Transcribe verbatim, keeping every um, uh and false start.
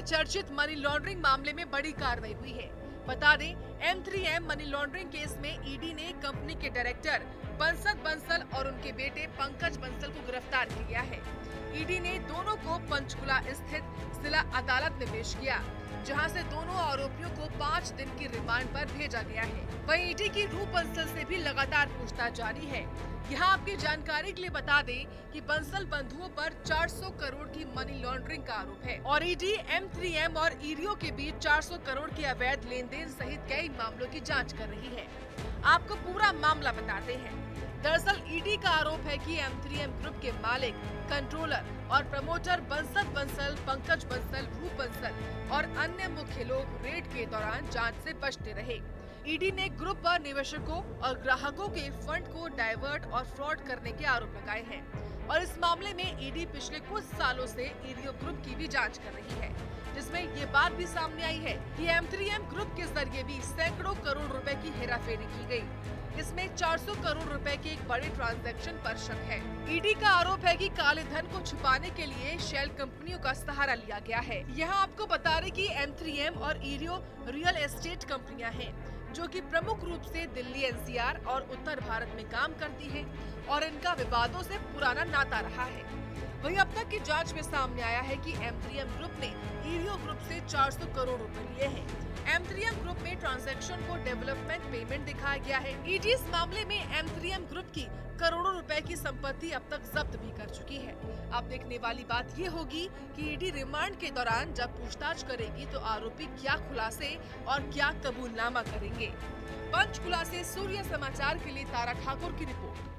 चर्चित money laundering मामले में बड़ी कार्रवाई हुई है। बता दें, M three M money laundering case में ईडी ने कंपनी के डायरेक्टर बंसल बंसल और उनके बेटे पंकज बंसल को गिरफ्तार किया है। ईडी ने दोनों को पंचकुला स्थित जिला अदालत में पेश किया, जहां से दोनों आरोपियों को पाँच दिन की रिमांड पर भेजा गया है। वहीं ईडी की रूप बंसल से भी लगातार पूछताछ जारी है। यहाँ आपकी जानकारी के लिए बता दें कि बंसल बंधुओं पर चार सौ करोड़ की मनी लॉन्ड्रिंग का आरोप है और ईडी एम थ्री एम और ईरियो के बीच चार सौ करोड़ के अवैध लेन देन सहित कई मामलों की जांच कर रही है। आपको पूरा मामला बताते हैं। दरअसल ईडी का आरोप है कि एम थ्री एम ग्रुप के मालिक, कंट्रोलर और प्रमोटर बंसल बंसल, पंकज बंसल, रूप बंसल और अन्य मुख्य लोग रेड के दौरान जांच से बचते रहे। ईडी ने ग्रुप पर निवेशकों और ग्राहकों के फंड को डाइवर्ट और फ्रॉड करने के आरोप लगाए हैं और इस मामले में ईडी पिछले कुछ सालों से ईरियो ग्रुप की भी जांच कर रही है, जिसमें ये बात भी सामने आई है कि एम थ्री एम ग्रुप के जरिए भी सैकड़ों करोड़ रुपए की हेराफेरी की गई। इसमें चार सौ करोड़ रुपए के एक बड़े ट्रांजैक्शन पर शक है। ईडी का आरोप है कि काले धन को छुपाने के लिए शेल कंपनियों का सहारा लिया गया है। यहाँ आपको बता रहे कि एम थ्री एम और ईरियो रियल एस्टेट कंपनियां हैं, जो कि प्रमुख रूप से दिल्ली एन सी आर और उत्तर भारत में काम करती हैं और इनका विवादों से पुराना नाता रहा है। वहीं अब तक की जांच में सामने आया है कि एम थ्री एम ग्रुप ने ईरियो ग्रुप से चार सौ करोड़ रुपए लिए हैं। एम थ्री एम ग्रुप में ट्रांजैक्शन को डेवलपमेंट पेमेंट दिखाया गया है। ईडी इस मामले में एम थ्री एम ग्रुप की करोड़ों रुपए की संपत्ति अब तक जब्त भी कर चुकी है। अब देखने वाली बात ये होगी कि ईडी रिमांड के दौरान जब पूछताछ करेगी तो आरोपी क्या खुलासे और क्या कबूलनामा करेंगे। पंचकुला से सूर्य समाचार के लिए तारा ठाकुर की रिपोर्ट।